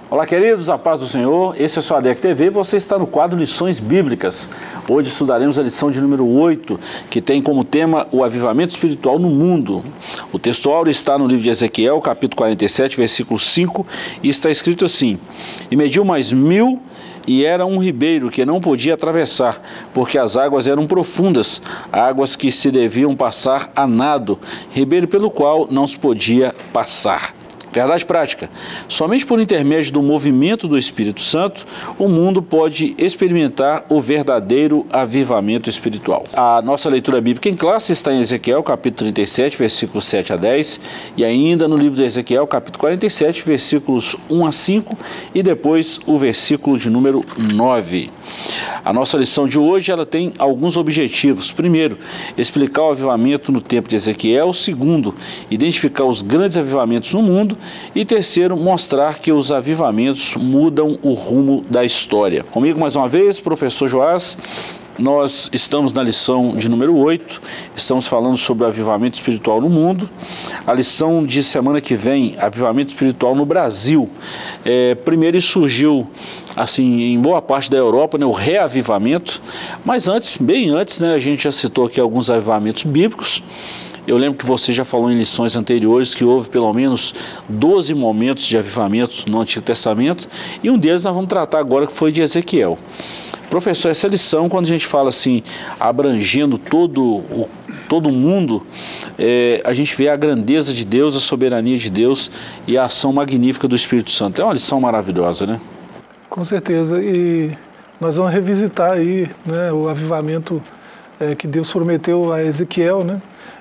Olá, queridos, a paz do Senhor. Esse é o seu ADEC TV e você está no quadro Lições Bíblicas. Hoje estudaremos a lição de número 8, que tem como tema o avivamento espiritual no mundo. O texto áureo está no livro de Ezequiel, capítulo 47, versículo 5, e está escrito assim: E mediu mais 1000, e era um ribeiro que não podia atravessar, porque as águas eram profundas, águas que se deviam passar a nado, ribeiro pelo qual não se podia passar. Verdade prática. Somente por intermédio do movimento do Espírito Santo, o mundo pode experimentar o verdadeiro avivamento espiritual. A nossa leitura bíblica em classe está em Ezequiel, capítulo 37, versículos 7 a 10, e ainda no livro de Ezequiel, capítulo 47, versículos 1 a 5, e depois o versículo de número 9. A nossa lição de hoje ela tem alguns objetivos. Primeiro, explicar o avivamento no tempo de Ezequiel. Segundo, identificar os grandes avivamentos no mundo. E terceiro, mostrar que os avivamentos mudam o rumo da história. Comigo mais uma vez, professor Joás. Nós estamos na lição de número 8, estamos falando sobre o avivamento espiritual no mundo. A lição de semana que vem, avivamento espiritual no Brasil. Primeiro isso surgiu assim, em boa parte da Europa, né, o reavivamento, mas antes, bem antes, né, a gente já citou aqui alguns avivamentos bíblicos. Eu lembro que você já falou em lições anteriores que houve pelo menos 12 momentos de avivamento no Antigo Testamento, e um deles nós vamos tratar agora, que foi de Ezequiel. Professor, essa lição, quando a gente fala assim, abrangendo todo mundo, a gente vê a grandeza de Deus, a soberania de Deus e a ação magnífica do Espírito Santo. É uma lição maravilhosa, né? Com certeza, e nós vamos revisitar aí, né, o avivamento que Deus prometeu a Ezequiel, né?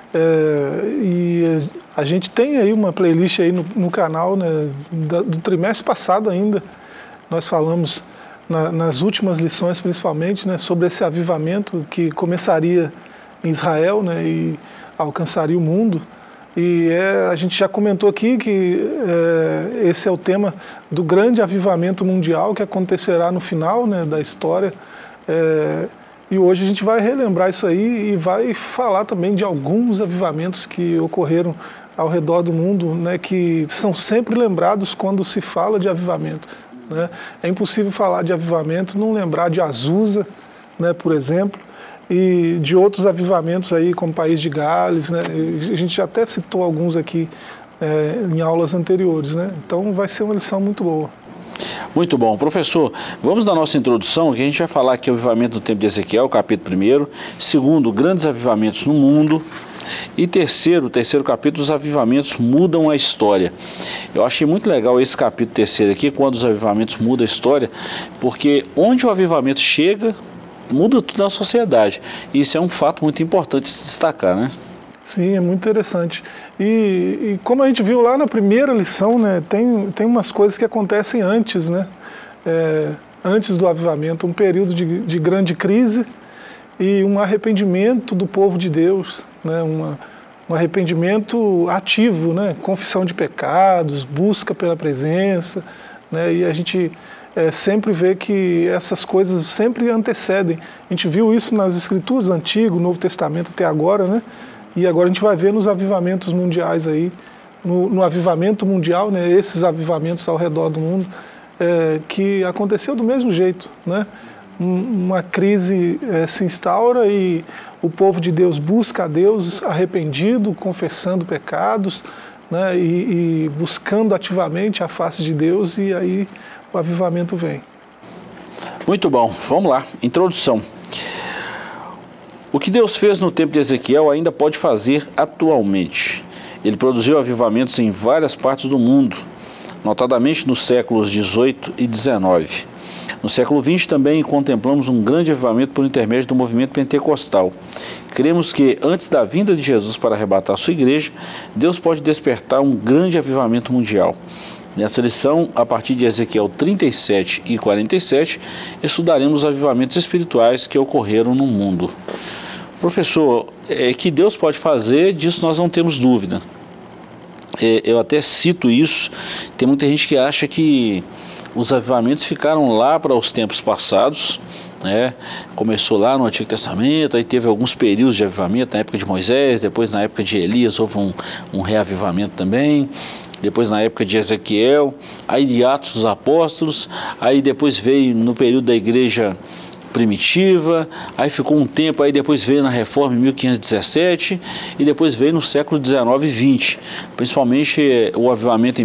E a gente tem aí uma playlist aí no canal, né, do trimestre passado ainda. Nós falamos nas últimas lições, principalmente, né, sobre esse avivamento que começaria em Israel, né, e alcançaria o mundo. E a gente já comentou aqui que esse é o tema do grande avivamento mundial que acontecerá no final, né, da história. E hoje a gente vai relembrar isso aí e vai falar também de alguns avivamentos que ocorreram ao redor do mundo, né, que são sempre lembrados quando se fala de avivamento, né? É impossível falar de avivamento, não lembrar de Azusa, né, por exemplo, e de outros avivamentos aí, como o País de Gales, né? A gente já até citou alguns aqui em aulas anteriores, né? Então vai ser uma lição muito boa. Muito bom. Professor, vamos na nossa introdução, que a gente vai falar aqui o avivamento no tempo de Ezequiel, capítulo 1. Segundo, grandes avivamentos no mundo. E terceiro capítulo, os avivamentos mudam a história. Eu achei muito legal esse capítulo terceiro aqui, quando os avivamentos mudam a história, porque onde o avivamento chega, muda tudo na sociedade. Isso é um fato muito importante de se destacar, né? Sim, é muito interessante. E como a gente viu lá na primeira lição, né, tem umas coisas que acontecem antes, né? Antes do avivamento, um período de grande crise e um arrependimento do povo de Deus, né? Um arrependimento ativo, né? Confissão de pecados, busca pela presença, né? E a gente sempre vê que essas coisas sempre antecedem. A gente viu isso nas Escrituras, Antigo, Novo Testamento até agora, né? E agora a gente vai ver nos avivamentos mundiais aí, no avivamento mundial, né? Esses avivamentos ao redor do mundo, que aconteceu do mesmo jeito, né? Uma crise se instaura e o povo de Deus busca a Deus arrependido, confessando pecados, né, e buscando ativamente a face de Deus, e aí o avivamento vem. Muito bom, vamos lá, introdução. O que Deus fez no tempo de Ezequiel ainda pode fazer atualmente. Ele produziu avivamentos em várias partes do mundo, notadamente nos séculos 18 e 19. No século XX também contemplamos um grande avivamento por intermédio do movimento pentecostal. Cremos que antes da vinda de Jesus para arrebatar a sua igreja, Deus pode despertar um grande avivamento mundial. Nessa lição, a partir de Ezequiel 37 e 47, estudaremos os avivamentos espirituais que ocorreram no mundo. Professor, que Deus pode fazer, disso nós não temos dúvida. Eu até cito isso, tem muita gente que acha que os avivamentos ficaram lá para os tempos passados, né? Começou lá no Antigo Testamento, aí teve alguns períodos de avivamento, na época de Moisés, depois na época de Elias houve um reavivamento também, depois na época de Ezequiel, aí de Atos dos Apóstolos, aí depois veio no período da igreja primitiva, aí ficou um tempo, aí depois veio na Reforma em 1517 e depois veio no século 19 e 20, principalmente o avivamento em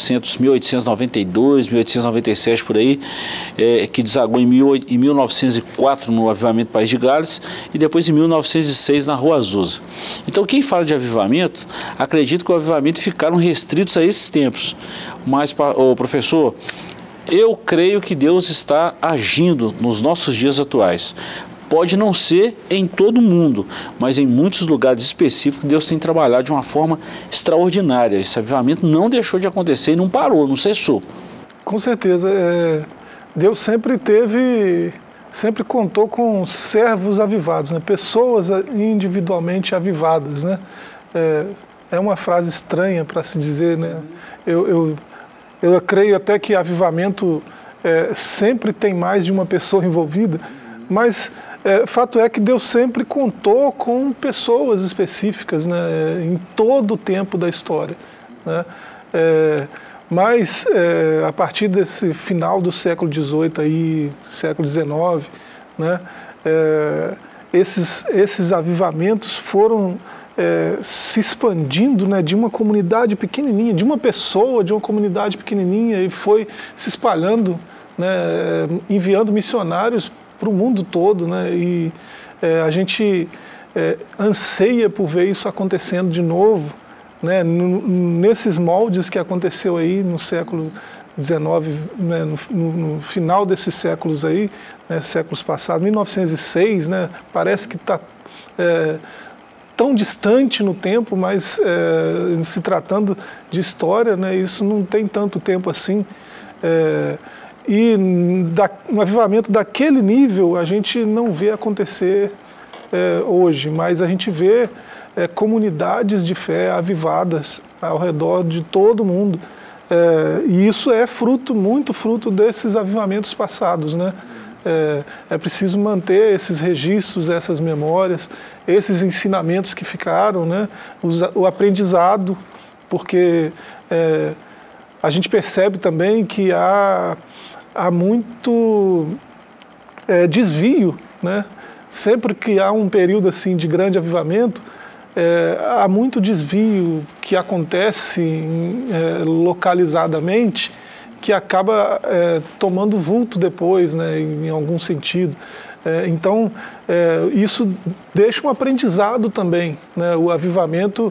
1892, 1897 por aí, que desagou em 1904 no avivamento do País de Gales e depois em 1906 na Rua Azusa. Então quem fala de avivamento, acredita que o avivamento ficaram restritos a esses tempos, mas, professor, eu creio que Deus está agindo nos nossos dias atuais. Pode não ser em todo o mundo, mas em muitos lugares específicos Deus tem trabalhado de uma forma extraordinária. Esse avivamento não deixou de acontecer e não parou, não cessou. Com certeza. Deus sempre contou com servos avivados, né? Pessoas individualmente avivadas, né? É uma frase estranha para se dizer, né? Eu creio até que avivamento sempre tem mais de uma pessoa envolvida, mas fato é que Deus sempre contou com pessoas específicas, né, em todo o tempo da história, né? Mas a partir desse final do século XVIII, aí, século XIX, né, esses avivamentos foram se expandindo, né, de uma comunidade pequenininha, de uma pessoa, de uma comunidade pequenininha, e foi se espalhando, né, enviando missionários para o mundo todo, né, e a gente anseia por ver isso acontecendo de novo, né, nesses moldes que aconteceu aí no século XIX, né, no final desses séculos aí, né, séculos passados, 1906, né, parece que está tão distante no tempo, mas se tratando de história, né, isso não tem tanto tempo assim. E um avivamento daquele nível a gente não vê acontecer hoje, mas a gente vê comunidades de fé avivadas ao redor de todo mundo. E isso é muito fruto desses avivamentos passados, né? É preciso manter esses registros, essas memórias, esses ensinamentos que ficaram, né? O aprendizado, porque a gente percebe também que há muito desvio, né? Sempre que há um período assim de grande avivamento, há muito desvio que acontece localizadamente, que acaba tomando vulto depois, né, em algum sentido. Então, isso deixa um aprendizado também, né? O avivamento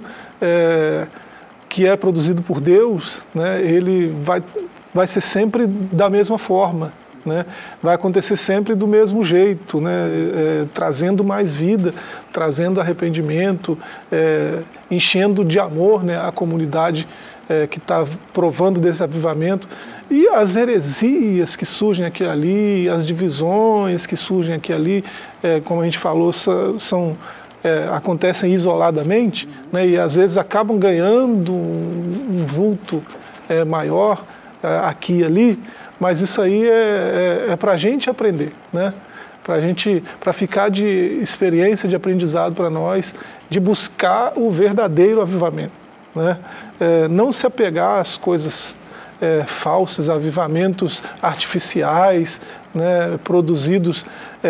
que é produzido por Deus, né, ele vai ser sempre da mesma forma, né? Vai acontecer sempre do mesmo jeito, né? Trazendo mais vida, trazendo arrependimento, enchendo de amor, né, a comunidade que está provando desse avivamento. E as heresias que surgem aqui e ali, as divisões que surgem aqui e ali, como a gente falou, acontecem isoladamente, né, e às vezes acabam ganhando um vulto maior aqui e ali, mas isso aí é para a gente aprender, né? Para ficar de experiência, de aprendizado para nós, de buscar o verdadeiro avivamento, né? Não se apegar às coisas falsas, avivamentos artificiais, né, produzidos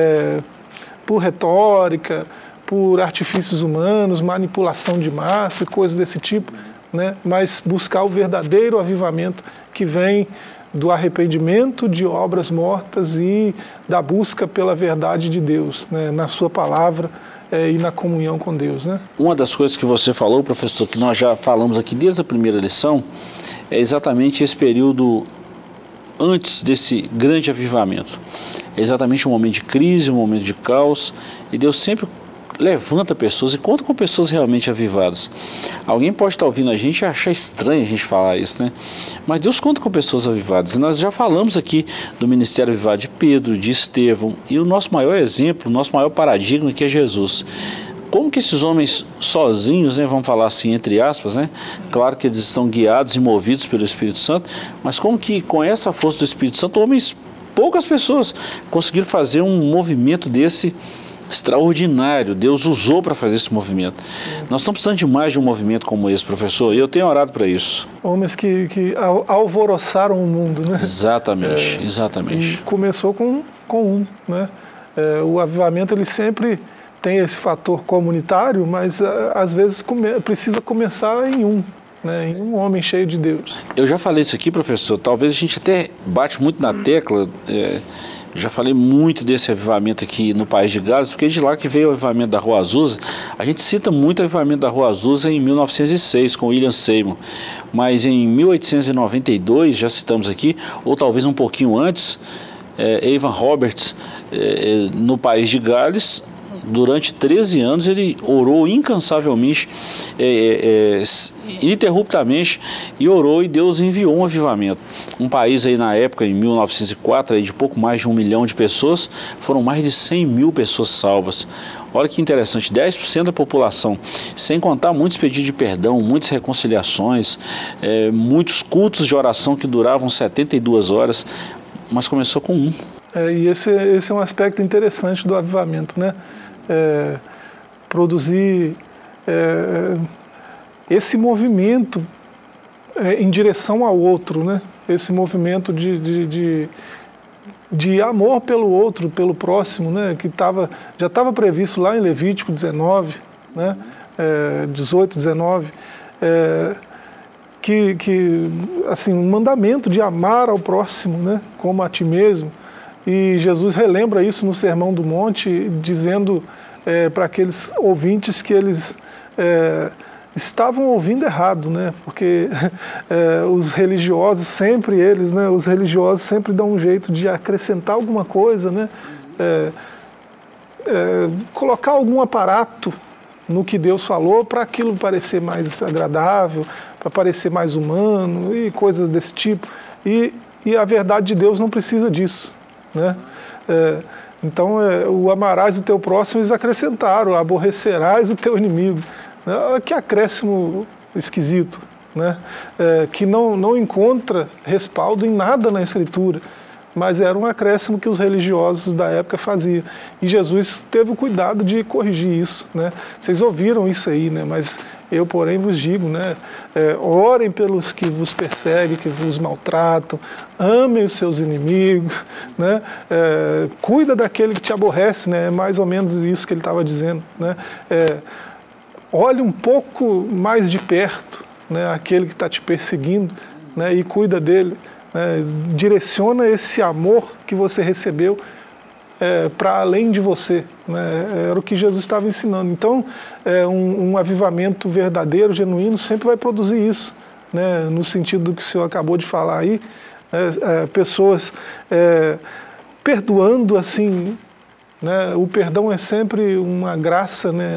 por retórica, por artifícios humanos, manipulação de massa, coisas desse tipo, né, mas buscar o verdadeiro avivamento que vem do arrependimento de obras mortas e da busca pela verdade de Deus, né, na sua palavra e na comunhão com Deus, né? Uma das coisas que você falou, professor, que nós já falamos aqui desde a primeira lição, é exatamente esse período antes desse grande avivamento. É exatamente um momento de crise, um momento de caos, e Deus sempre levanta pessoas e conta com pessoas realmente avivadas. Alguém pode estar ouvindo a gente e achar estranho a gente falar isso, né? Mas Deus conta com pessoas avivadas. E nós já falamos aqui do ministério avivado de Pedro, de Estevão, e o nosso maior exemplo, o nosso maior paradigma que é Jesus. Como que esses homens sozinhos, né, vamos falar assim, entre aspas, né? Claro que eles estão guiados e movidos pelo Espírito Santo, mas como que com essa força do Espírito Santo, poucas pessoas conseguiram fazer um movimento desse extraordinário. Deus usou para fazer esse movimento. Nós estamos precisando de mais de um movimento como esse, professor, e eu tenho orado para isso. Homens que alvoroçaram o mundo, né? Exatamente, exatamente. E começou com um, né? O avivamento, ele sempre tem esse fator comunitário, mas às vezes precisa começar em um, né? Em um homem cheio de Deus. Eu já falei isso aqui, professor, talvez a gente até bate muito na tecla, já falei muito desse avivamento aqui no País de Gales, porque é de lá que veio o avivamento da Rua Azusa. A gente cita muito o avivamento da Rua Azusa em 1906, com William Seymour, mas em 1892, já citamos aqui, ou talvez um pouquinho antes, Evan Roberts, no País de Gales, durante 13 anos ele orou incansavelmente, ininterruptamente, e orou, e Deus enviou um avivamento. Um país aí na época, em 1904, aí de pouco mais de 1 milhão de pessoas, foram mais de 100 mil pessoas salvas. Olha que interessante, 10% da população, sem contar muitos pedidos de perdão, muitas reconciliações, muitos cultos de oração que duravam 72 horas, mas começou com um. E esse é um aspecto interessante do avivamento, né? Produzir esse movimento em direção ao outro, né? Esse movimento de amor pelo outro, pelo próximo, né? Que já estava previsto lá em Levítico 19, né? 18, 19, que assim, um mandamento de amar ao próximo, né? Como a ti mesmo. E Jesus relembra isso no Sermão do Monte, dizendo para aqueles ouvintes que eles estavam ouvindo errado, né? Porque os religiosos sempre dão um jeito de acrescentar alguma coisa, né? Colocar algum aparato no que Deus falou para aquilo parecer mais agradável, para parecer mais humano e coisas desse tipo. E a verdade de Deus não precisa disso, né? Então, o amarás o teu próximo, eles acrescentaram, aborrecerás o teu inimigo. Que acréscimo esquisito, né? Que não encontra respaldo em nada na Escritura, mas era um acréscimo que os religiosos da época faziam. E Jesus teve o cuidado de corrigir isso, né? Vocês ouviram isso aí, né? Mas eu, porém, vos digo, né? Orem pelos que vos perseguem, que vos maltratam, amem os seus inimigos, né? Cuida daquele que te aborrece, né? É mais ou menos isso que ele estava dizendo, né? Olhe um pouco mais de perto, né? Aquele que está te perseguindo, né? E cuida dele. Direciona esse amor que você recebeu para além de você, né? Era o que Jesus estava ensinando. Então, um avivamento verdadeiro, genuíno, sempre vai produzir isso, né? No sentido do que o senhor acabou de falar aí, pessoas perdoando assim, né? O perdão é sempre uma graça, né?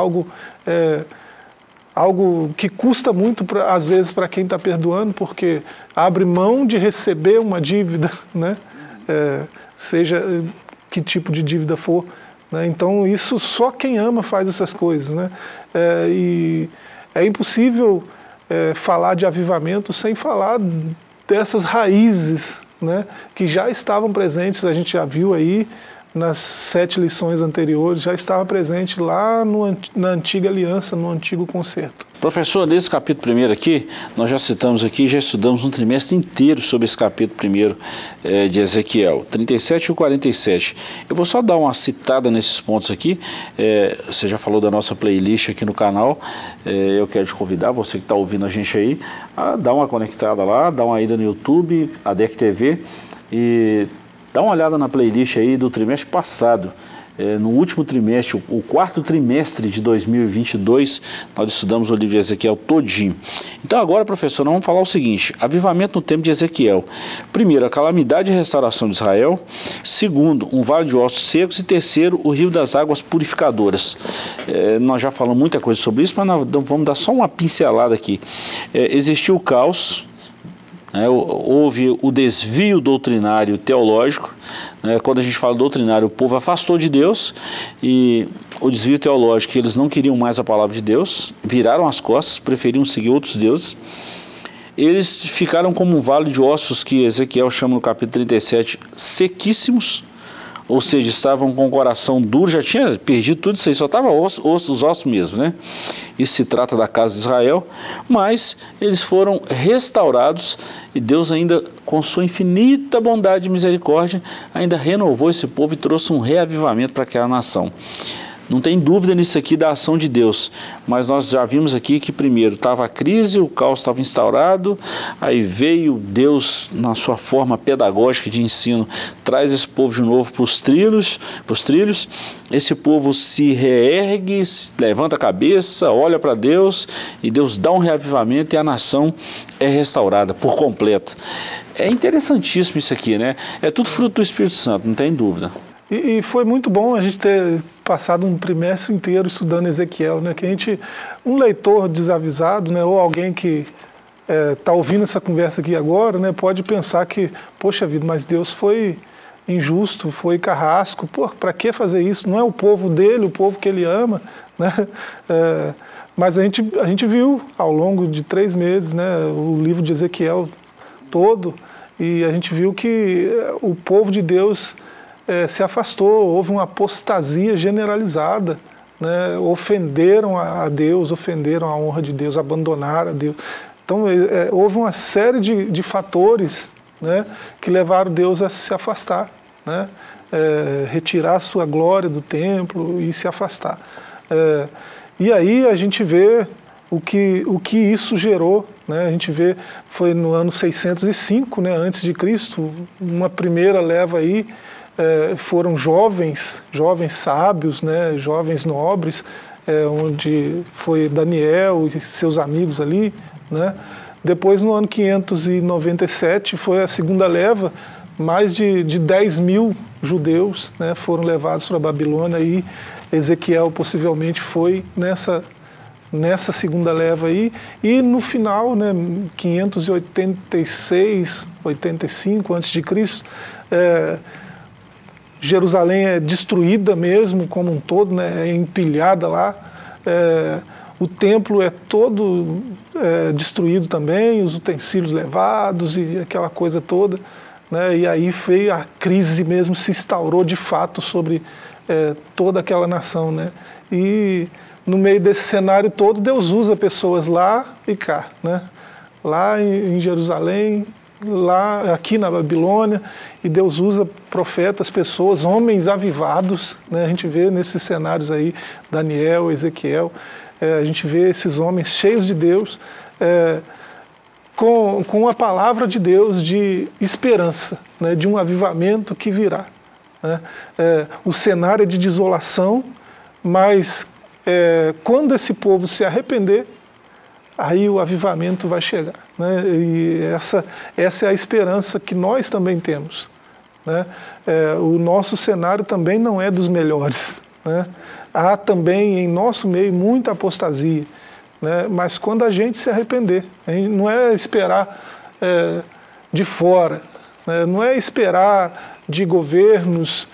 Algo que custa muito, às vezes, para quem está perdoando, porque abre mão de receber uma dívida, né? Seja que tipo de dívida for, né? Então, isso só quem ama faz essas coisas, né? E é impossível falar de avivamento sem falar dessas raízes, né? Que já estavam presentes, a gente já viu aí, nas 7 lições anteriores, já estava presente lá na antiga aliança, no antigo concerto. Professor, nesse capítulo 1 aqui, nós já citamos aqui, já estudamos um trimestre inteiro sobre esse capítulo 1 de Ezequiel, 37 e 47. Eu vou só dar uma citada nesses pontos aqui. Você já falou da nossa playlist aqui no canal. Eu quero te convidar, você que está ouvindo a gente aí, a dar uma conectada lá, dar uma ida no YouTube, a DEC TV, e dá uma olhada na playlist aí do trimestre passado. No último trimestre, o 4º trimestre de 2022, nós estudamos o livro de Ezequiel todinho. Então agora, professor, nós vamos falar o seguinte: avivamento no tempo de Ezequiel. Primeiro, a calamidade e restauração de Israel. Segundo, um vale de ossos secos. E terceiro, o rio das águas purificadoras. Nós já falamos muita coisa sobre isso, mas nós vamos dar só uma pincelada aqui. Existiu o caos. Houve o desvio doutrinário teológico. Quando a gente fala doutrinário, o povo afastou de Deus, e o desvio teológico, eles não queriam mais a palavra de Deus, viraram as costas, preferiam seguir outros deuses. Eles ficaram como um vale de ossos, que Ezequiel chama no capítulo 37, sequíssimos, ou seja, estavam com o coração duro, já tinha perdido tudo isso aí, só estava os ossos mesmo, né? Isso se trata da casa de Israel, mas eles foram restaurados e Deus ainda, com sua infinita bondade e misericórdia, ainda renovou esse povo e trouxe um reavivamento para aquela nação. Não tem dúvida nisso aqui da ação de Deus, mas nós já vimos aqui que primeiro estava a crise, o caos estava instaurado, aí veio Deus na sua forma pedagógica de ensino, traz esse povo de novo para os trilhos, esse povo se reergue, levanta a cabeça, olha para Deus e Deus dá um reavivamento e a nação é restaurada por completo. É interessantíssimo isso aqui, né? É tudo fruto do Espírito Santo, não tem dúvida. E foi muito bom a gente ter passado um trimestre inteiro estudando Ezequiel, né? Que a gente, um leitor desavisado, né? Ou alguém que está ouvindo essa conversa aqui agora, né? Pode pensar que, poxa vida, mas Deus foi injusto, foi carrasco, pô, para que fazer isso? Não é o povo dele, o povo que ele ama, né? Mas a gente viu ao longo de 3 meses, né? O livro de Ezequiel todo, e a gente viu que o povo de Deus se afastou, houve uma apostasia generalizada, né? Ofenderam a Deus, ofenderam a honra de Deus, abandonaram a Deus. Então houve uma série de fatores, né, que levaram Deus a se afastar, né? Retirar a sua glória do templo e se afastar. E aí a gente vê o que isso gerou, né? A gente vê, foi no ano 605, né, antes de Cristo, uma primeira leva aí, foram jovens sábios, né, jovens nobres, onde foi Daniel e seus amigos ali, né? Depois, no ano 597, foi a segunda leva, mais de 10 mil judeus, né, foram levados para a Babilônia, e Ezequiel possivelmente foi nessa segunda leva aí, e no final, né, 586, 85 a.C., Jerusalém é destruída mesmo, como um todo, né, é empilhada lá, o templo é todo destruído também, os utensílios levados e aquela coisa toda, né, e aí veio a crise mesmo, se instaurou de fato sobre toda aquela nação, né, e no meio desse cenário todo, Deus usa pessoas lá e cá, né, lá em Jerusalém, lá aqui na Babilônia, e Deus usa profetas, pessoas, homens avivados, né? A gente vê nesses cenários aí, Daniel, Ezequiel, a gente vê esses homens cheios de Deus, com a palavra de Deus de esperança, né? De um avivamento que virá, né? O cenário é de desolação, mas quando esse povo se arrepender, aí o avivamento vai chegar, né? E essa é a esperança que nós também temos, né? O nosso cenário também não é dos melhores, né? Há também em nosso meio muita apostasia, né? Mas quando a gente se arrepender, a gente não é esperar de fora, né? Não é esperar de governos,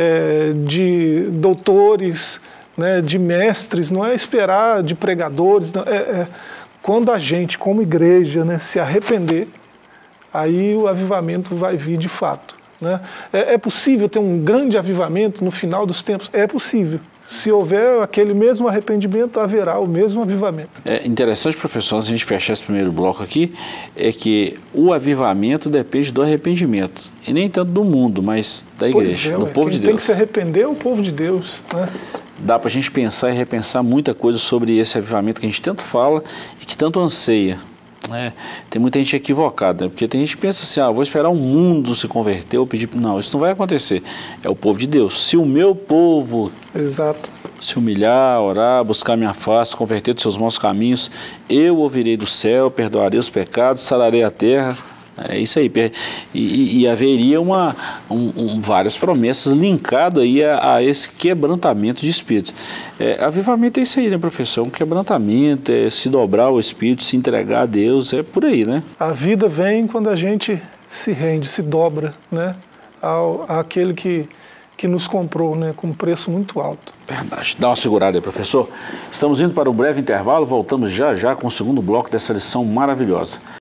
de doutores, né? De mestres, não é esperar de pregadores, não, quando a gente, como igreja, né, se arrepender, aí o avivamento vai vir de fato, né? É possível ter um grande avivamento no final dos tempos? É possível. Se houver aquele mesmo arrependimento, haverá o mesmo avivamento. É interessante, professor, antes de a gente fechar esse primeiro bloco aqui, é que o avivamento depende do arrependimento. E nem tanto do mundo, mas da igreja, do povo de Deus. Quem tem que se arrepender é o povo de Deus, né? Dá para a gente pensar e repensar muita coisa sobre esse avivamento que a gente tanto fala e que tanto anseia. Tem muita gente equivocada, né? Porque tem gente que pensa assim, vou esperar o mundo se converter ou pedir... Não, isso não vai acontecer. É o povo de Deus. Se o meu povo se humilhar, orar, buscar minha face, converter dos seus maus caminhos, eu ouvirei do céu, perdoarei os pecados, sararei a terra. É isso aí. E haveria várias promessas linkadas aí a esse quebrantamento de espírito. Avivamento é isso aí, né, professor? Um quebrantamento, se dobrar ao Espírito, se entregar a Deus, é por aí, né? A vida vem quando a gente se rende, se dobra, né, àquele que nos comprou, né, com um preço muito alto. Verdade. Dá uma segurada aí, professor. Estamos indo para um breve intervalo, voltamos já com o segundo bloco dessa lição maravilhosa.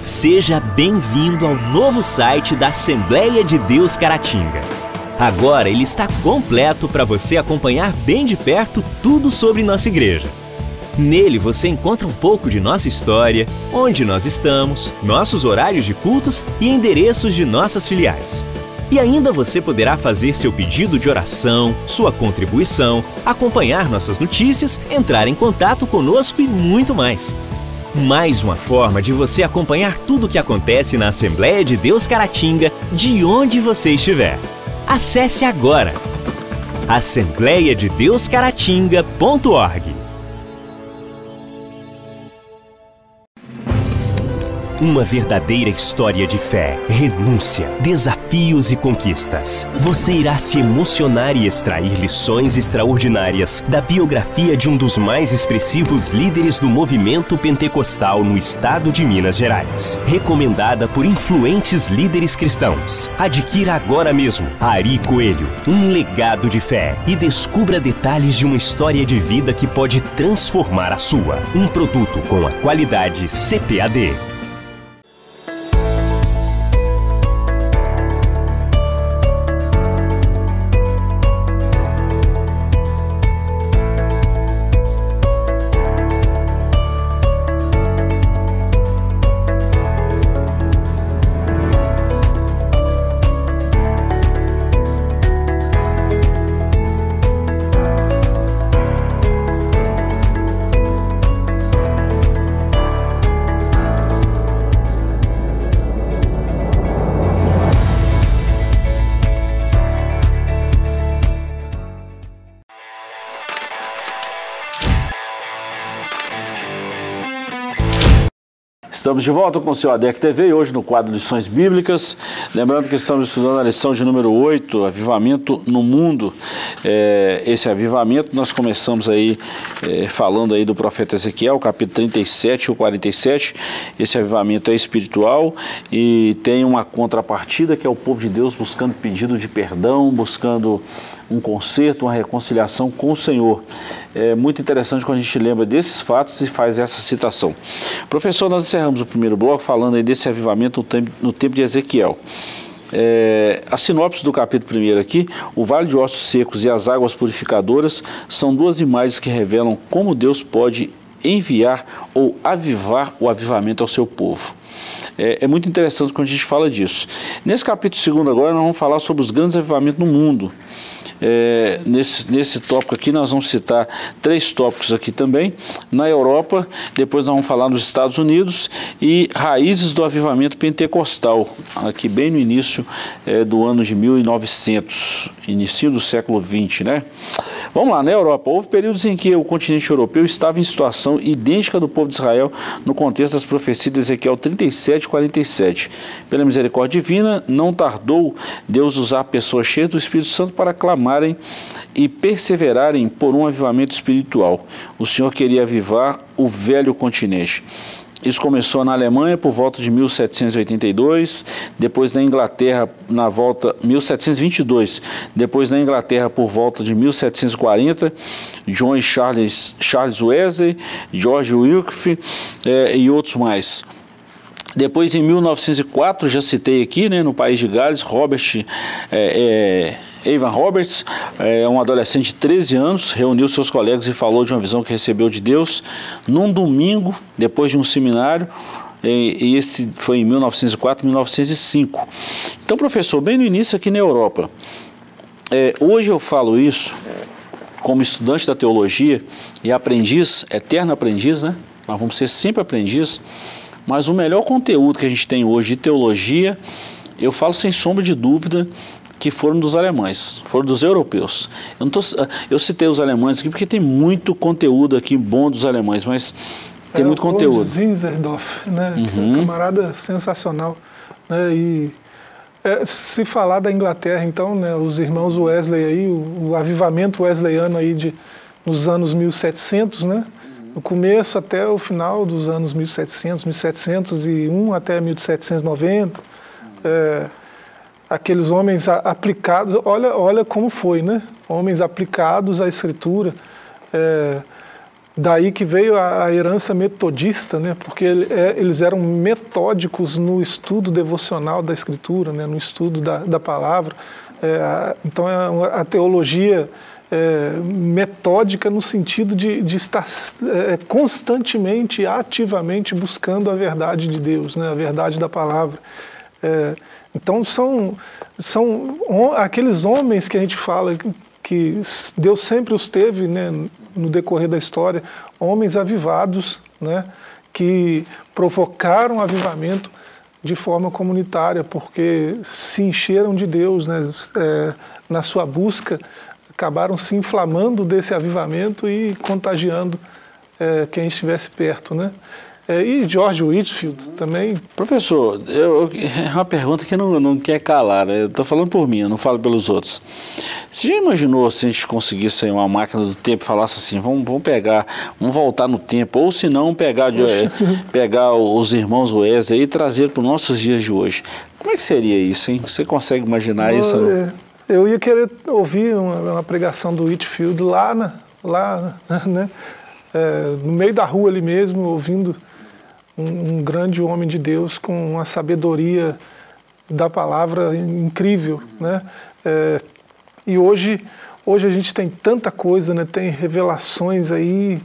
Seja bem-vindo ao novo site da Assembleia de Deus Caratinga. Agora ele está completo para você acompanhar bem de perto tudo sobre nossa igreja. Nele você encontra um pouco de nossa história, onde nós estamos, nossos horários de cultos e endereços de nossas filiais. E ainda você poderá fazer seu pedido de oração, sua contribuição, acompanhar nossas notícias, entrar em contato conosco e muito mais. Mais uma forma de você acompanhar tudo o que acontece na Assembleia de Deus Caratinga, de onde você estiver. Acesse agora assembleiadedeuscaratinga.org. Uma verdadeira história de fé, renúncia, desafios e conquistas. Você irá se emocionar e extrair lições extraordinárias da biografia de um dos mais expressivos líderes do movimento pentecostal no estado de Minas Gerais. Recomendada por influentes líderes cristãos. Adquira agora mesmo Ari Coelho, um legado de fé, e descubra detalhes de uma história de vida que pode transformar a sua. Um produto com a qualidade CPAD. Estamos de volta com o seu ADEC TV e hoje no quadro Lições Bíblicas. Lembrando que estamos estudando a lição de número 8, Avivamento no Mundo. Esse avivamento nós começamos aí falando aí do profeta Ezequiel, capítulo 37 e 47. Esse avivamento é espiritual e tem uma contrapartida que é o povo de Deus buscando pedido de perdão, buscando um conserto, uma reconciliação com o Senhor. É muito interessante quando a gente lembra desses fatos e faz essa citação. Professor, nós encerramos o primeiro bloco falando aí desse avivamento no tempo de Ezequiel. A sinopse do capítulo 1 aqui: o vale de ossos secos e as águas purificadoras são duas imagens que revelam como Deus pode enviar ou avivar o avivamento ao seu povo. É muito interessante quando a gente fala disso. Nesse capítulo 2 agora nós vamos falar sobre os grandes avivamentos no mundo. Nesse tópico aqui nós vamos citar 3 tópicos aqui também. Na Europa, depois nós vamos falar nos Estados Unidos e raízes do avivamento pentecostal, aqui bem no início do ano de 1900, início do século 20, né? Vamos lá, na Europa, houve períodos em que o continente europeu estava em situação idêntica do povo de Israel no contexto das profecias de Ezequiel 37 e 47. Pela misericórdia divina, não tardou Deus usar pessoas cheias do Espírito Santo para clamarem e perseverarem por um avivamento espiritual. O Senhor queria avivar o velho continente. Isso começou na Alemanha por volta de 1782, depois na Inglaterra na volta 1722, depois na Inglaterra por volta de 1740, John e Charles Wesley, George Wycliffe e outros mais. Depois, em 1904, já citei aqui, né, no país de Gales, Evan Roberts, um adolescente de 13 anos, reuniu seus colegas e falou de uma visão que recebeu de Deus num domingo, depois de um seminário, e esse foi em 1904, 1905. Então, professor, bem no início aqui na Europa, hoje eu falo isso como estudante da teologia e aprendiz, eterno aprendiz, né? Nós vamos ser sempre aprendiz, mas o melhor conteúdo que a gente tem hoje de teologia, eu falo sem sombra de dúvida, que foram dos alemães, foram dos europeus. Eu citei os alemães aqui porque tem muito conteúdo aqui bom dos alemães, mas tem muito conteúdo. Zinzendorf, né? Um camarada sensacional, né? E se falar da Inglaterra, então, né, os irmãos Wesley aí, o avivamento wesleyano aí nos anos 1700, né? No começo até o final dos anos 1700, 1701 até 1790, aqueles homens aplicados, olha como foi, né? Homens aplicados à Escritura, Daí que veio a herança metodista, né? Porque eles eram metódicos no estudo devocional da Escritura, né? No estudo da palavra. Então a teologia metódica no sentido de estar constantemente, ativamente buscando a verdade de Deus, né? A verdade da palavra. Então são aqueles homens que a gente fala que Deus sempre os teve, né, no decorrer da história, homens avivados, né, que provocaram avivamento de forma comunitária, porque se encheram de Deus, né, na sua busca, acabaram se inflamando desse avivamento e contagiando quem estivesse perto, né? E George Whitefield também. Professor, é uma pergunta que não quer calar, né? Eu estou falando por mim, eu não falo pelos outros. Você já imaginou se a gente conseguisse aí uma máquina do tempo e falasse assim, vamos voltar no tempo, ou se não, pegar os irmãos Wesley e trazer para os nossos dias de hoje? Como é que seria isso, hein? Você consegue imaginar isso? Eu ia querer ouvir uma pregação do Whitefield lá, né? No meio da rua ali mesmo, ouvindo um grande homem de Deus com uma sabedoria da palavra incrível, né? E hoje a gente tem tanta coisa, né? Tem revelações aí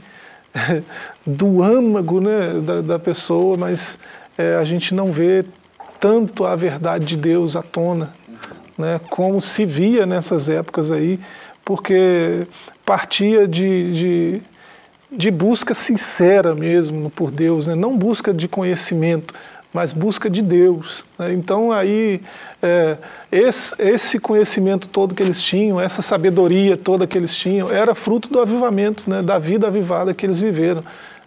do âmago, né? da pessoa, mas a gente não vê tanto a verdade de Deus à tona, né? Como se via nessas épocas aí, porque partia de busca sincera mesmo por Deus, né? Não busca de conhecimento, mas busca de Deus, né? Então aí esse conhecimento todo que eles tinham, essa sabedoria toda que eles tinham, era fruto do avivamento, né? Da vida avivada que eles viveram.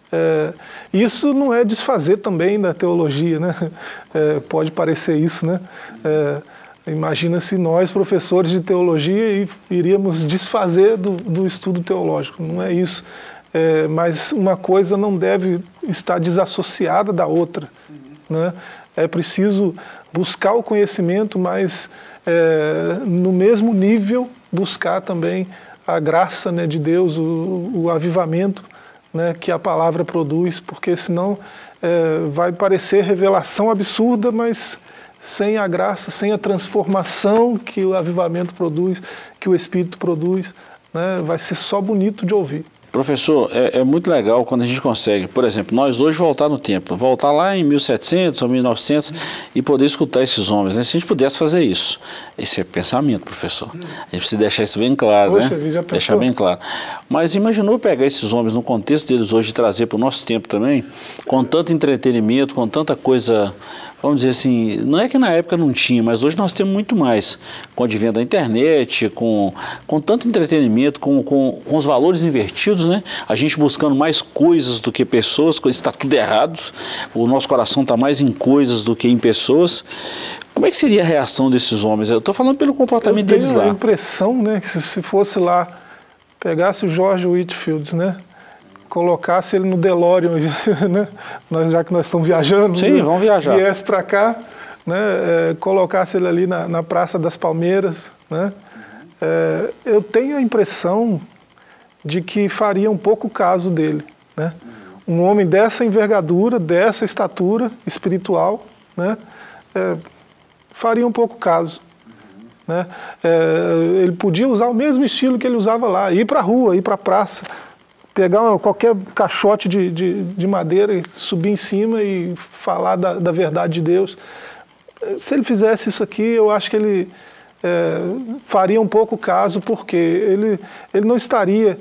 Isso não é desfazer também da teologia, né? Pode parecer isso, né? Imagina se nós, professores de teologia, iríamos desfazer do estudo teológico. Não é isso. Mas uma coisa não deve estar desassociada da outra, né? É preciso buscar o conhecimento, mas no mesmo nível buscar também a graça, né, de Deus, o avivamento, né, que a palavra produz, porque senão vai parecer revelação absurda, mas sem a graça, sem a transformação que o avivamento produz, que o Espírito produz, né, vai ser só bonito de ouvir. Professor, é muito legal quando a gente consegue, por exemplo, nós hoje voltar no tempo, voltar lá em 1700 ou 1900 e poder escutar esses homens, né? Se a gente pudesse fazer isso, esse é pensamento, professor. A gente precisa deixar isso bem claro, né? Deixar bem claro. Mas imaginou pegar esses homens no contexto deles hoje e trazer para o nosso tempo também, com tanto entretenimento, com tanta coisa, vamos dizer assim, não é que na época não tinha, mas hoje nós temos muito mais, com o advento da internet, com tanto entretenimento, com os valores invertidos, né? A gente buscando mais coisas do que pessoas, está tudo errado, o nosso coração está mais em coisas do que em pessoas. Como é que seria a reação desses homens? Eu estou falando pelo comportamento deles lá. Eu tenho a impressão, né, que se fosse lá, pegasse o George Whitefield, né, colocasse ele no DeLorean, né, já que nós estamos viajando. Sim, vamos viajar. Viesse para cá, né, colocasse ele ali na Praça das Palmeiras, né, eu tenho a impressão de que faria um pouco caso dele, né? Um homem dessa envergadura, dessa estatura espiritual, né? Faria um pouco caso, né? Ele podia usar o mesmo estilo que ele usava lá, ir para a rua, ir para a praça, pegar qualquer caixote de madeira e subir em cima e falar da verdade de Deus. Se ele fizesse isso aqui, eu acho que ele faria um pouco caso, porque ele não estaria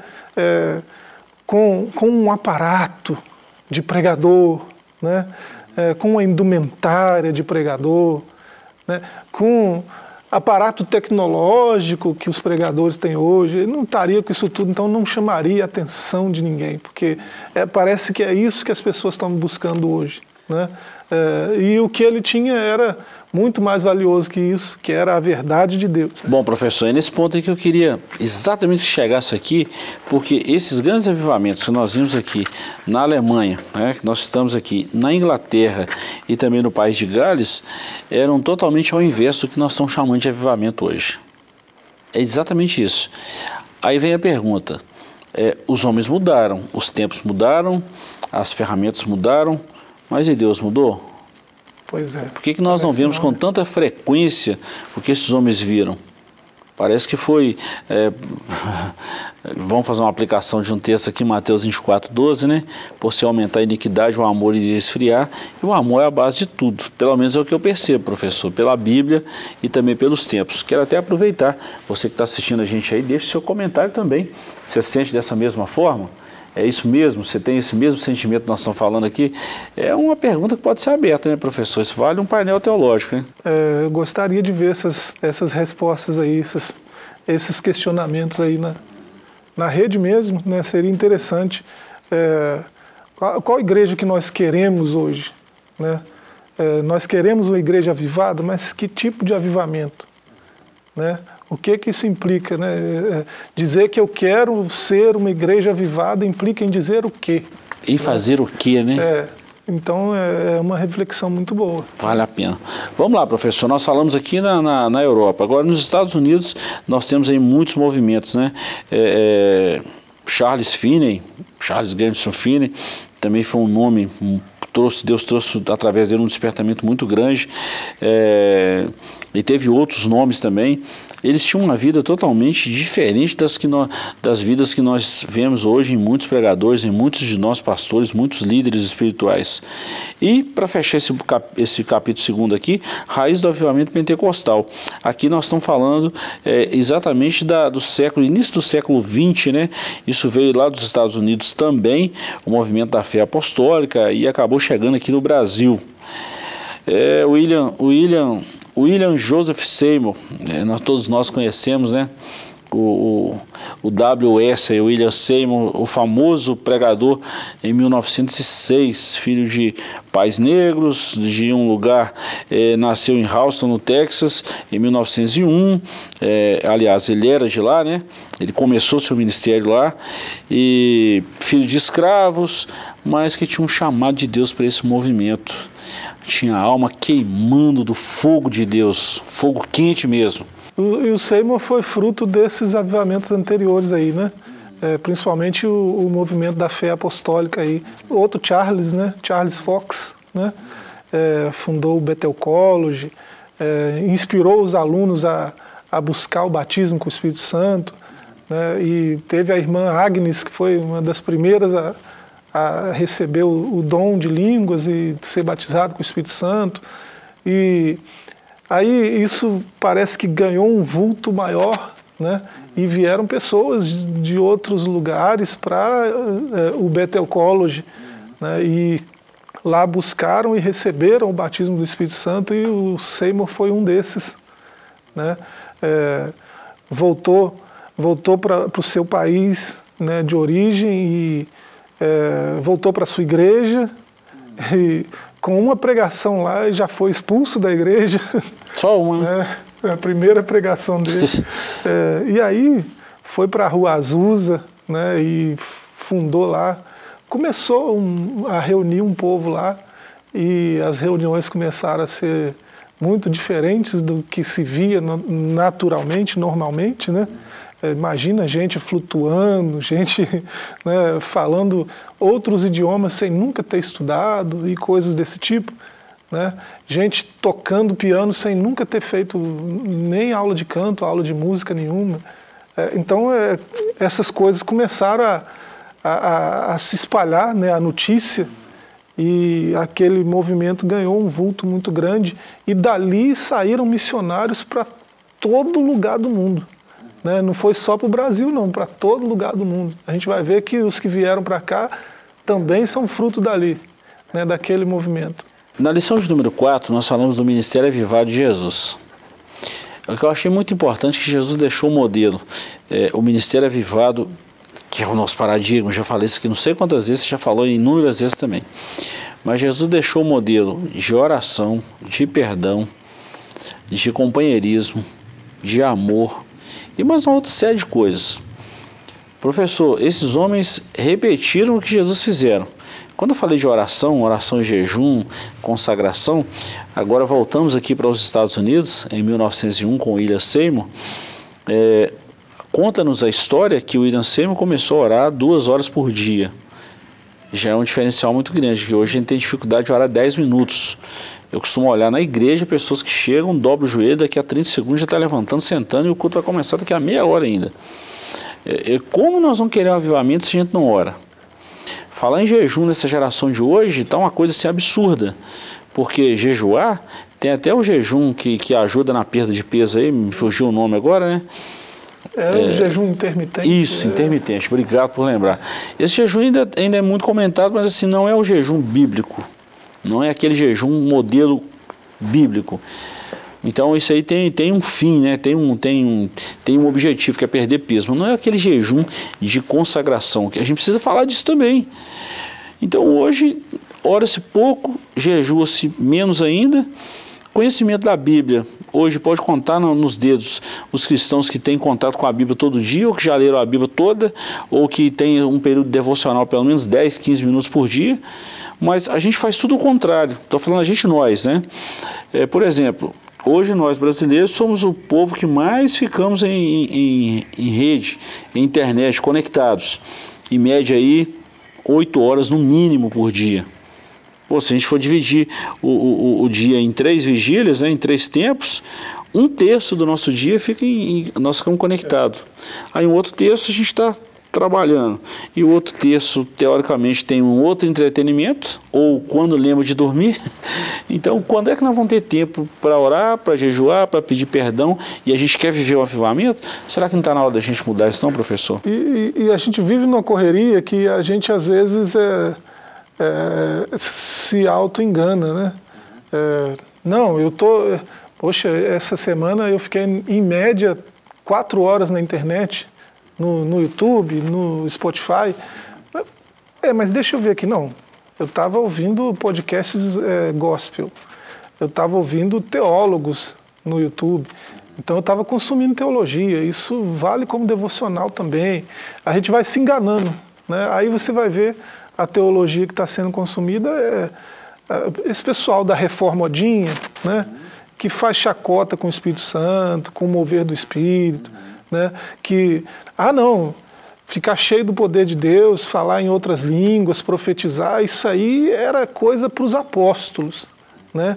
com um aparato de pregador, né? Com uma indumentária de pregador, né? Com aparato tecnológico que os pregadores têm hoje. Ele não estaria com isso tudo, então não chamaria a atenção de ninguém, porque parece que é isso que as pessoas estão buscando hoje, né? E o que ele tinha era muito mais valioso que isso, que era a verdade de Deus. Bom, professor, é nesse ponto aí que eu queria exatamente que chegasse aqui, porque esses grandes avivamentos que nós vimos aqui na Alemanha, né, que nós estamos aqui na Inglaterra e também no país de Gales, eram totalmente ao inverso do que nós estamos chamando de avivamento hoje. É exatamente isso. Aí vem a pergunta, os homens mudaram, os tempos mudaram, as ferramentas mudaram, mas e Deus mudou? Pois é. Por que nós não vemos com tanta frequência o que esses homens viram? Parece que foi... vamos fazer uma aplicação de um texto aqui, Mateus 24:12, né? Por se aumentar a iniquidade, o amor iria esfriar. E o amor é a base de tudo. Pelo menos é o que eu percebo, professor, pela Bíblia e também pelos tempos. Quero até aproveitar, você que está assistindo a gente aí, deixe seu comentário também. Você sente dessa mesma forma? É isso mesmo? Você tem esse mesmo sentimento que nós estamos falando aqui? É uma pergunta que pode ser aberta, né, professor? Isso vale um painel teológico, né? Eu gostaria de ver essas respostas aí, esses questionamentos aí na rede mesmo, né? Seria interessante. Qual igreja que nós queremos hoje, né? Nós queremos uma igreja avivada, mas que tipo de avivamento, né? O que isso implica, né? Dizer que eu quero ser uma igreja avivada implica em dizer o quê? Em fazer o quê, né? Então é uma reflexão muito boa. Vale a pena. Vamos lá, professor, nós falamos aqui na Europa. Agora, nos Estados Unidos, nós temos aí muitos movimentos, né? Charles Grandison Finney, também foi um nome, Deus trouxe através dele um despertamento muito grande, e teve outros nomes também. Eles tinham uma vida totalmente diferente das vidas que nós vemos hoje em muitos pregadores, em muitos de nós pastores, muitos líderes espirituais. E para fechar esse capítulo 2 aqui, raiz do avivamento pentecostal. Aqui nós estamos falando exatamente do início do século XX, né? Isso veio lá dos Estados Unidos também, o movimento da fé apostólica, e acabou chegando aqui no Brasil. William Joseph Seymour, todos nós conhecemos, né? O W.S. William Seymour, o famoso pregador em 1906, filho de pais negros, de um lugar, nasceu em Houston, no Texas, em 1901, aliás, ele era de lá, né? Ele começou seu ministério lá, e filho de escravos, mas que tinha um chamado de Deus para esse movimento. Tinha a alma queimando do fogo de Deus, fogo quente mesmo. E o Seymour foi fruto desses avivamentos anteriores aí, né? Principalmente o movimento da fé apostólica aí. Outro Charles, né? Charles Fox, né? Fundou o Bethel College, inspirou os alunos a buscar o batismo com o Espírito Santo, né? E teve a irmã Agnes, que foi uma das primeiras a receber o dom de línguas e ser batizado com o Espírito Santo. E aí isso parece que ganhou um vulto maior, né? E vieram pessoas de outros lugares para o Bethel College, né? E lá buscaram e receberam o batismo do Espírito Santo, e o Seymour foi um desses, né? Voltou para o seu país, né, de origem, e voltou para a sua igreja, e com uma pregação lá já foi expulso da igreja. Só uma, né? A primeira pregação dele. E aí foi para a Rua Azusa, né, e fundou lá, começou a reunir um povo lá, e as reuniões começaram a ser muito diferentes do que se via naturalmente, normalmente, né? Imagina gente flutuando, gente, né, falando outros idiomas sem nunca ter estudado e coisas desse tipo, né? Gente tocando piano sem nunca ter feito nem aula de canto, aula de música nenhuma. Então essas coisas começaram a se espalhar, né, a notícia, e aquele movimento ganhou um vulto muito grande, e dali saíram missionários para todo lugar do mundo. Né? Não foi só para o Brasil, não, para todo lugar do mundo. A gente vai ver que os que vieram para cá também são fruto dali, né, daquele movimento. Na lição de número 4, nós falamos do Ministério Avivado de Jesus. O que eu achei muito importante é que Jesus deixou o modelo. O Ministério Avivado, que é o nosso paradigma, já falei isso aqui não sei quantas vezes, já falou inúmeras vezes também. Mas Jesus deixou o modelo de oração, de perdão, de companheirismo, de amor, e mais uma outra série de coisas. Professor, esses homens repetiram o que Jesus fizeram. Quando eu falei de oração e jejum, consagração, agora voltamos aqui para os Estados Unidos, em 1901, com William Seymour. Conta-nos a história que o William Seymour começou a orar 2 horas por dia. Já é um diferencial muito grande, que hoje a gente tem dificuldade de orar 10 minutos. Eu costumo olhar na igreja pessoas que chegam, dobram o joelho, daqui a 30 segundos já está levantando, sentando, e o culto vai começar daqui a meia hora ainda. Como nós vamos querer um avivamento se a gente não ora? Falar em jejum nessa geração de hoje está uma coisa assim absurda, porque jejuar, tem até o jejum que ajuda na perda de peso aí, me fugiu o nome agora, né? O jejum intermitente. Isso, intermitente, obrigado por lembrar. Esse jejum ainda é muito comentado, mas assim, não é o jejum bíblico, não é aquele jejum modelo bíblico. Então isso aí tem um fim, né? tem um objetivo, que é perder peso, mas não é aquele jejum de consagração, que a gente precisa falar disso também. Então hoje, ora-se pouco, jejua-se menos ainda. Conhecimento da Bíblia, hoje pode contar nos dedos os cristãos que têm contato com a Bíblia todo dia, ou que já leram a Bíblia toda, ou que têm um período devocional pelo menos 10, 15 minutos por dia, mas a gente faz tudo o contrário. Estou falando nós, né? Por exemplo, hoje nós brasileiros somos o povo que mais ficamos em rede, em internet, conectados, em média aí 8 horas no mínimo por dia. Pô, se a gente for dividir o dia em 3 vigílias, né, em 3 tempos, 1/3 do nosso dia nós ficamos conectados. Aí um outro terço a gente está trabalhando. E o outro terço, teoricamente, tem um outro entretenimento, ou quando lembra de dormir. Então, quando é que nós vamos ter tempo para orar, para jejuar, para pedir perdão, e a gente quer viver o avivamento? Será que não está na hora da gente mudar isso não, professor? E a gente vive numa correria que a gente, às vezes, se auto-engana, né? Não, poxa, essa semana eu fiquei em média 4 horas na internet, no YouTube, no Spotify. Mas deixa eu ver aqui, não. Eu estava ouvindo podcasts gospel, eu estava ouvindo teólogos no YouTube, então eu estava consumindo teologia. Isso vale como devocional também. A gente vai se enganando, né? Aí você vai ver a teologia que está sendo consumida esse pessoal da reformodinha, né, que faz chacota com o Espírito Santo, com o mover do Espírito, né, que, não, ficar cheio do poder de Deus, falar em outras línguas, profetizar, isso aí era coisa para os apóstolos, né?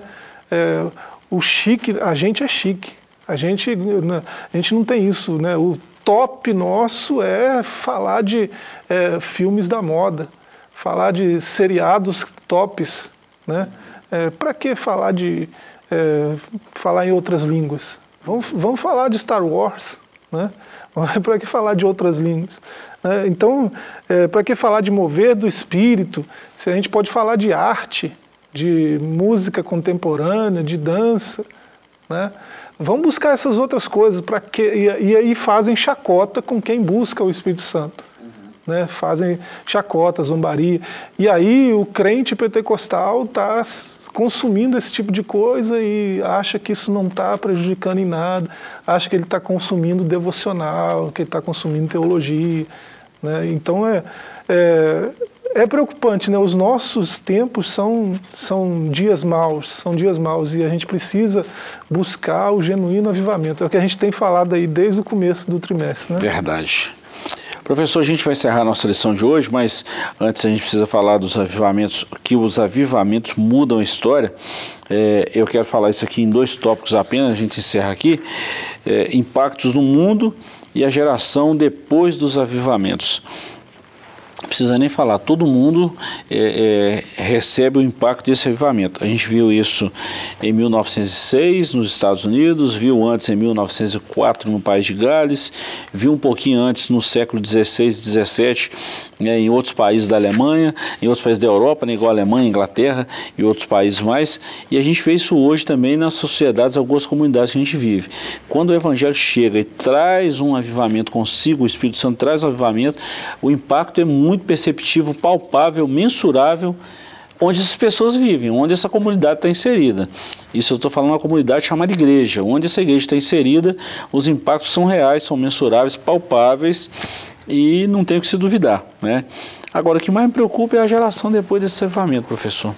O chique, a gente é chique, a gente não tem isso, né? O top nosso é falar de filmes da moda, falar de seriados tops, né? Para que falar falar em outras línguas? Vamos falar de Star Wars, né? Para que falar de outras línguas? Então, para que falar de mover do espírito, se a gente pode falar de arte, de música contemporânea, de dança, né? Vamos buscar essas outras coisas, e aí fazem chacota com quem busca o Espírito Santo. Né, fazem chacota, zombaria, e aí o crente pentecostal está consumindo esse tipo de coisa e acha que isso não está prejudicando em nada, acha que ele está consumindo devocional, que ele está consumindo teologia, né? Então é preocupante, né? Os nossos tempos são dias maus, e a gente precisa buscar o genuíno avivamento. É o que a gente tem falado aí desde o começo do trimestre, né? Verdade. Professor, a gente vai encerrar a nossa lição de hoje, mas antes a gente precisa falar dos avivamentos, que os avivamentos mudam a história. Eu quero falar isso aqui em 2 tópicos apenas, a gente encerra aqui. Impactos no mundo e a geração depois dos avivamentos. Não precisa nem falar, todo mundo recebe o impacto desse avivamento. A gente viu isso em 1906 nos Estados Unidos, viu antes em 1904 no País de Gales, viu um pouquinho antes no século XVI e XVII em outros países da Alemanha, em outros países da Europa, né, igual a Alemanha, Inglaterra e outros países mais. E a gente vê isso hoje também nas sociedades, algumas comunidades que a gente vive. Quando o Evangelho chega e traz um avivamento consigo, o Espírito Santo traz um avivamento, o impacto é muito perceptível, palpável, mensurável, onde essas pessoas vivem, onde essa comunidade está inserida. Isso eu estou falando de uma comunidade chamada igreja. Onde essa igreja está inserida, os impactos são reais, são mensuráveis, palpáveis e não tem o que se duvidar, né? Agora, o que mais me preocupa é a geração depois desse avivamento, professor.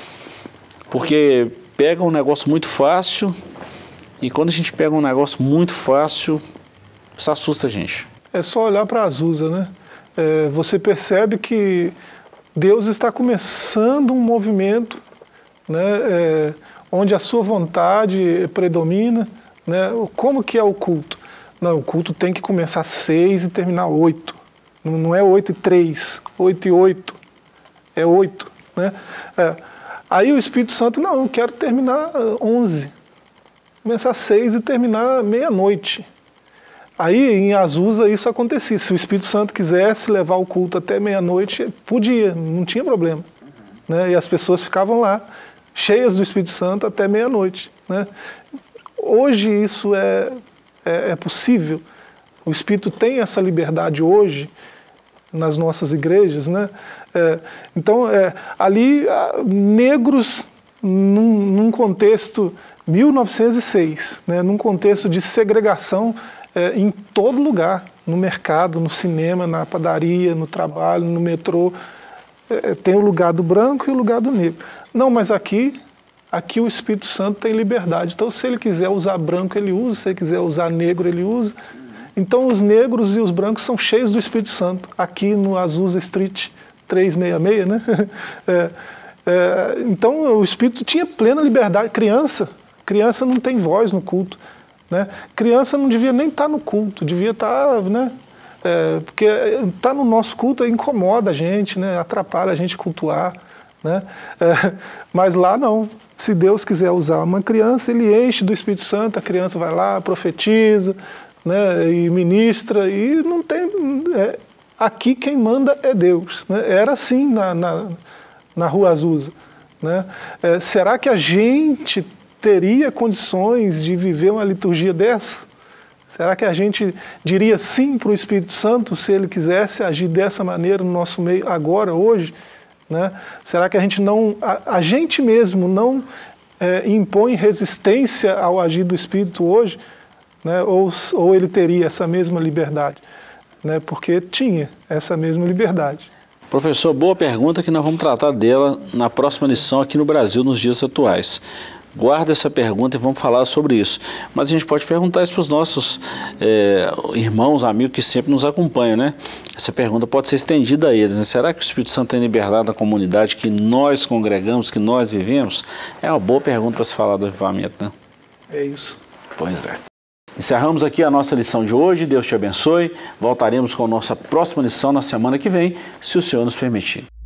Porque pega um negócio muito fácil e quando a gente pega um negócio muito fácil, isso assusta a gente. É só olhar para Azusa, né? Você percebe que Deus está começando um movimento, né, onde a sua vontade predomina, né? Como que é o culto? Não, o culto tem que começar às 6 e terminar 8. Não é 8 e 3, 8 e 8, é 8, né? Aí o Espírito Santo, não, eu quero terminar 11, começar às 6 e terminar meia-noite. Aí em Azusa isso acontecia, se o Espírito Santo quisesse levar o culto até meia-noite, podia, não tinha problema, né? E as pessoas ficavam lá, cheias do Espírito Santo até meia-noite, né? Hoje isso é possível, o Espírito tem essa liberdade hoje nas nossas igrejas, né? Então, ali, negros, num contexto 1906, né? Num contexto de segregação em todo lugar, no mercado, no cinema, na padaria, no trabalho, no metrô, tem o lugar do branco e o lugar do negro. Não, mas aqui o Espírito Santo tem liberdade. Então, se ele quiser usar branco, ele usa. Se ele quiser usar negro, ele usa. Então, os negros e os brancos são cheios do Espírito Santo. Aqui no Azusa Street 366, né? Então, o Espírito tinha plena liberdade. Criança não tem voz no culto, né? Criança não devia nem estar no culto, devia estar, né? Porque estar no nosso culto incomoda a gente, né? Atrapalha a gente cultuar, né? Mas lá não. Se Deus quiser usar uma criança, ele enche do Espírito Santo, a criança vai lá, profetiza, né, e ministra, e não tem... aqui quem manda é Deus, né? Era assim na Rua Azusa, né? Será que a gente teria condições de viver uma liturgia dessa? Será que a gente diria sim para o Espírito Santo se ele quisesse agir dessa maneira no nosso meio agora, hoje? Né? Será que a gente não, a gente mesmo não impõe resistência ao agir do Espírito hoje? Né? Ou ele teria essa mesma liberdade? Né? Porque tinha essa mesma liberdade. Professor, boa pergunta que nós vamos tratar dela na próxima lição aqui no Brasil, nos dias atuais. Guarda essa pergunta e vamos falar sobre isso. Mas a gente pode perguntar isso para os nossos irmãos, amigos que sempre nos acompanham, né? Essa pergunta pode ser estendida a eles, né? Será que o Espírito Santo tem liberdade na comunidade que nós congregamos, que nós vivemos? É uma boa pergunta para se falar do avivamento, né? É isso. Pois é. Encerramos aqui a nossa lição de hoje. Deus te abençoe. Voltaremos com a nossa próxima lição na semana que vem, se o Senhor nos permitir.